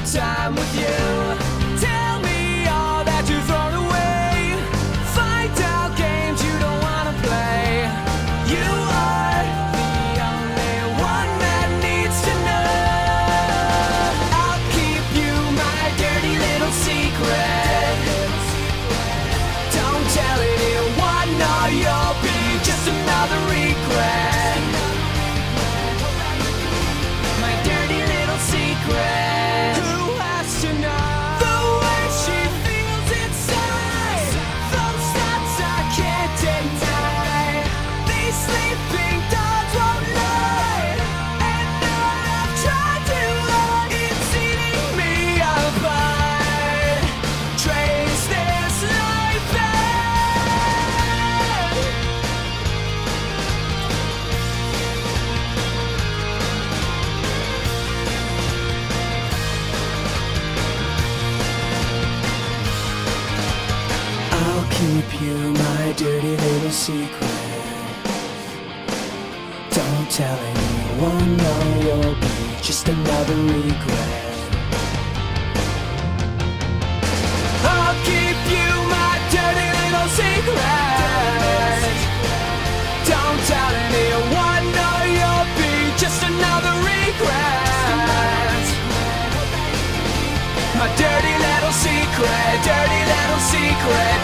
time with you. Tell me all that you've thrown away. Find out games you don't wanna play. You are the only one that needs to know. I'll keep you my dirty little secret. Don't tell anyone, or you'll be just another regret. My dirty little secret. Who has to know the way she feels inside? Those thoughts I can't deny. These sleeping dogs won't lie. And all I've tried to hide, it's eating me apart. Trace this life back. I'll keep you my dirty little secret. Don't tell anyone, or you'll be just another regret. I'll keep you my dirty little secret. Don't tell anyone, or you'll be just another regret. My dirty little secret, dirty little secret.